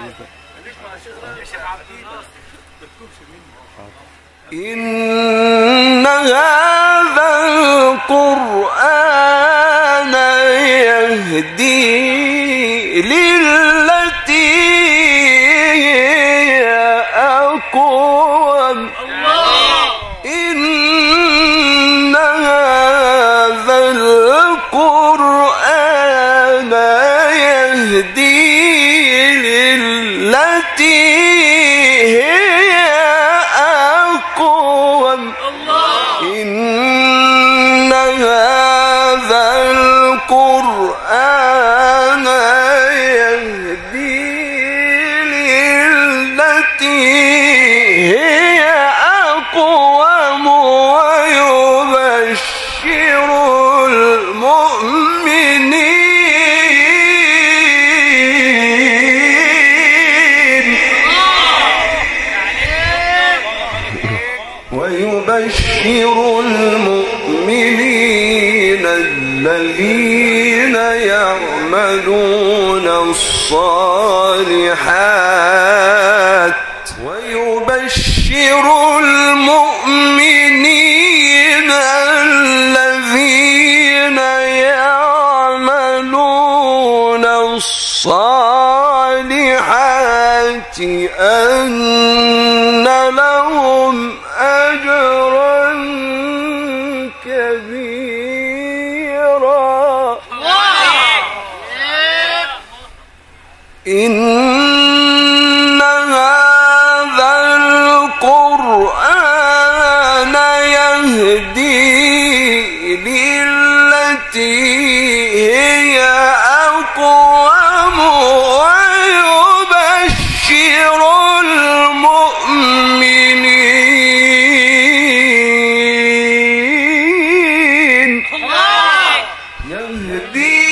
إن هذا القرآن يهدي للتي هي أقوم. إن هذا القرآن يهدي للتي هي أقوم. إن هذا القرآن يهدي للتي هي أقوم ويبشر المؤمنين الذين يعملون الصالحات ويبشر المؤمنين الذين يعملون الصالحات أن لهم أجرا كبيرا. إن هذا القرآن يهدي للتي هي أقوم ويبشر المؤمنين يهدي